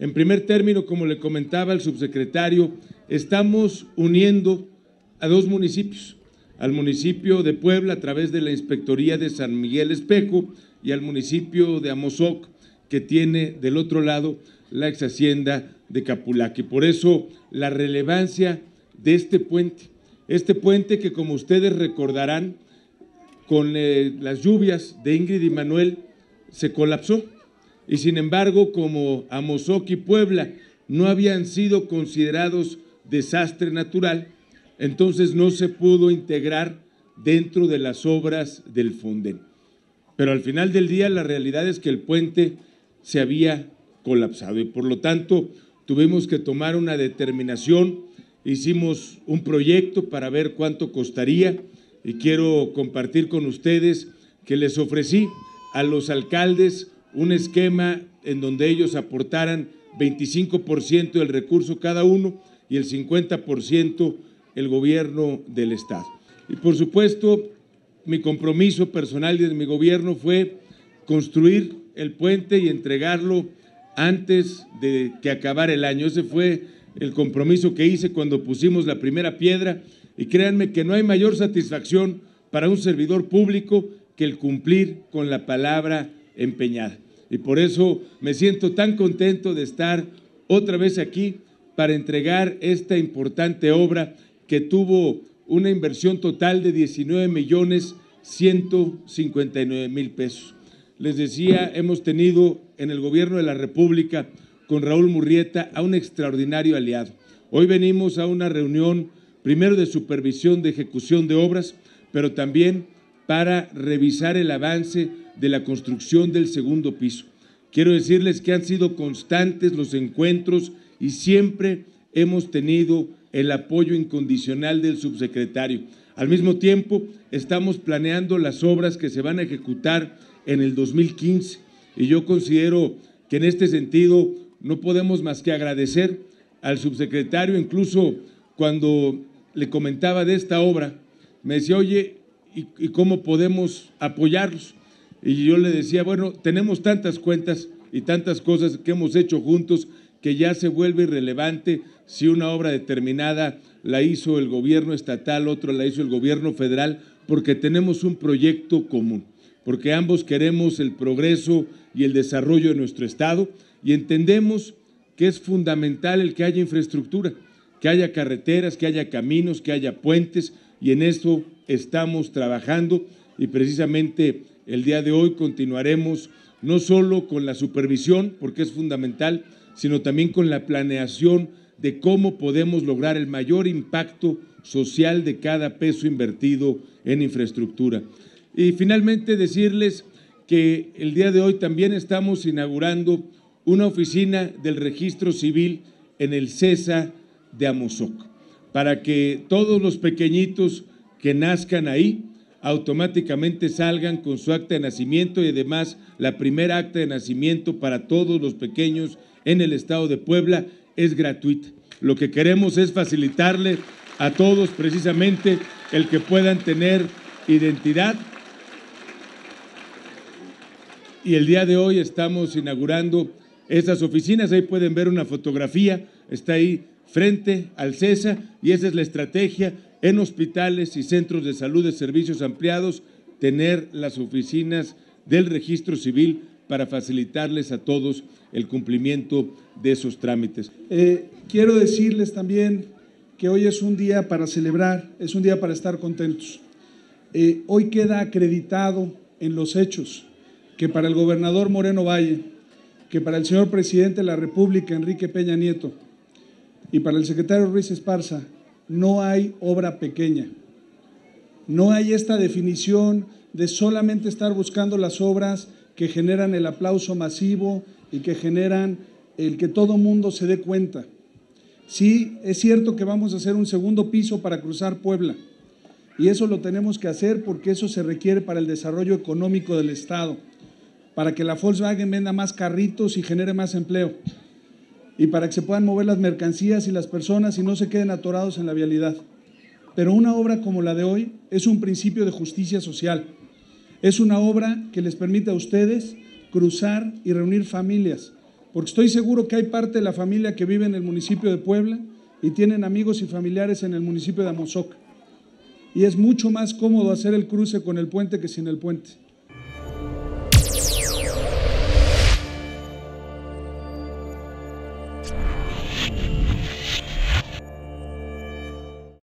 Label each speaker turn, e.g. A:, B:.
A: En primer término, como le comentaba el subsecretario, estamos uniendo a dos municipios, al municipio de Puebla a través de la Inspectoría de San Miguel Espejo y al municipio de Amozoc, que tiene del otro lado la ex hacienda de Capulaque. Por eso la relevancia de este puente que, como ustedes recordarán, con las lluvias de Ingrid y Manuel se colapsó, y sin embargo, como Amozoc y Puebla no habían sido considerados desastre natural, entonces no se pudo integrar dentro de las obras del Fonden. Pero al final del día la realidad es que el puente se había colapsado y por lo tanto tuvimos que tomar una determinación, hicimos un proyecto para ver cuánto costaría y quiero compartir con ustedes que les ofrecí a los alcaldes un esquema en donde ellos aportaran 25% del recurso cada uno y el 50% el gobierno del estado. Y por supuesto, mi compromiso personal y de mi gobierno fue construir el puente y entregarlo antes de que acabara el año. Ese fue el compromiso que hice cuando pusimos la primera piedra y créanme que no hay mayor satisfacción para un servidor público que el cumplir con la palabra empeñada. Y por eso me siento tan contento de estar otra vez aquí para entregar esta importante obra que tuvo una inversión total de 19,159,000 pesos. Les decía, hemos tenido en el gobierno de la República con Raúl Murrieta a un extraordinario aliado. Hoy venimos a una reunión primero de supervisión de ejecución de obras, pero también para revisar el avance de la construcción del segundo piso. Quiero decirles que han sido constantes los encuentros y siempre hemos tenido el apoyo incondicional del subsecretario. Al mismo tiempo, estamos planeando las obras que se van a ejecutar en el 2015 y yo considero que en este sentido no podemos más que agradecer al subsecretario. Incluso cuando le comentaba de esta obra, me decía, oye, ¿y cómo podemos apoyarlos? Y yo le decía, bueno, tenemos tantas cuentas y tantas cosas que hemos hecho juntos que ya se vuelve irrelevante si una obra determinada la hizo el gobierno estatal, otra la hizo el gobierno federal, porque tenemos un proyecto común, porque ambos queremos el progreso y el desarrollo de nuestro estado y entendemos que es fundamental el que haya infraestructura, que haya carreteras, que haya caminos, que haya puentes, y en esto estamos trabajando y precisamente el día de hoy continuaremos no solo con la supervisión, porque es fundamental, sino también con la planeación de cómo podemos lograr el mayor impacto social de cada peso invertido en infraestructura. Y finalmente decirles que el día de hoy también estamos inaugurando una oficina del Registro Civil en el CESA de Amozoc, para que todos los pequeñitos que nazcan ahí automáticamente salgan con su acta de nacimiento y además la primera acta de nacimiento para todos los pequeños en el estado de Puebla es gratuita. Lo que queremos es facilitarle a todos precisamente el que puedan tener identidad. Y el día de hoy estamos inaugurando esas oficinas. Ahí pueden ver una fotografía, está ahí frente al CESA y esa es la estrategia en hospitales y centros de salud de servicios ampliados, tener las oficinas del Registro Civil para facilitarles a todos el cumplimiento de esos trámites.
B: Quiero decirles también que hoy es un día para celebrar, es un día para estar contentos. Hoy queda acreditado en los hechos que para el gobernador Moreno Valle, que para el señor presidente de la República, Enrique Peña Nieto, y para el secretario Ruiz Esparza, no hay obra pequeña. No hay esta definición de solamente estar buscando las obras que generan el aplauso masivo y que generan el que todo mundo se dé cuenta. Sí, es cierto que vamos a hacer un segundo piso para cruzar Puebla y eso lo tenemos que hacer porque eso se requiere para el desarrollo económico del estado, para que la Volkswagen venda más carritos y genere más empleo y para que se puedan mover las mercancías y las personas y no se queden atorados en la vialidad. Pero una obra como la de hoy es un principio de justicia social. Es una obra que les permite a ustedes cruzar y reunir familias porque estoy seguro que hay parte de la familia que vive en el municipio de Puebla y tienen amigos y familiares en el municipio de Amozoc. Y es mucho más cómodo hacer el cruce con el puente que sin el puente.